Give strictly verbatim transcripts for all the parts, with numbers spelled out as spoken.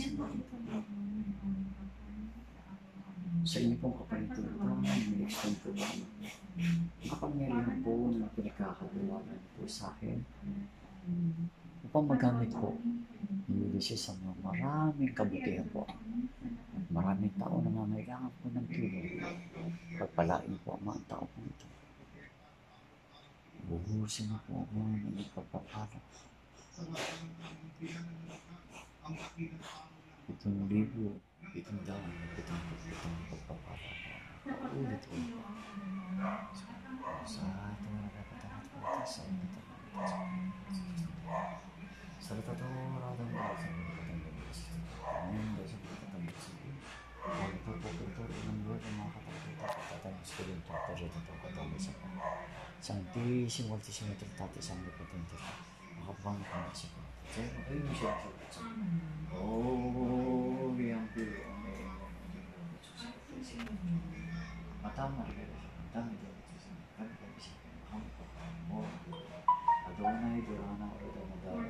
Sa inyo pong kapalituran, may-extend ko ba makapangyarihan po na pinagkakagawanan po sa akin upang magamit ko yung Ulysses sa mga maraming kabutihan po. Maraming tao na nangangailangan po ng tulong. Pagpalain po ang mga tao po ito. Buhusin na po ako ng ipagpapala. Itong libo, itong daan, itong itong pagpapala. Ulit po. Sa ating mga kapatangat po ito, sa inyo ito. Sa ito ito, maraming mga sa mga kapatangat po ito. Ngayon, sa mga kapatangat po ito. Ang ito po ito, ilang buwan ang mga kapatangat po ito. Kapatangat po ito, pero ito po kapatangat sa mga. Santissimo, Altissimo, Trinitatis, Sangue Potente, makapang pangasip ko. Kaya ayun mo siya sa oh, yang pilo, may matama rin siya. Matama din ito sa kami kami siya. Ang kapang mo. Adonai, Durana, Oda, Madara.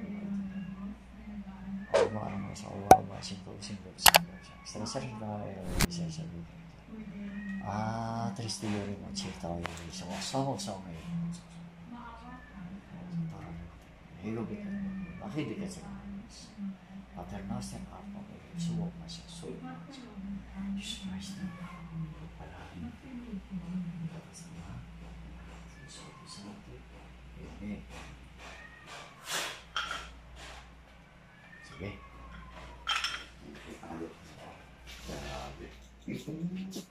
Ako ba ang sa uwa, ba, simple, simple, simple. Sarasari ba, isa sa buhay. Ah, triste rin ang cerita ko yung isa. Wasawag-saw ngayon. Parang, higobit ka. Bakit di ka sa kanis? Paternos and Alpha, suwag na siya. Suwag na siya. Jesus Christ na. Palagi. Kasama. Suwag sa natin. Amen. Sige. Grabe.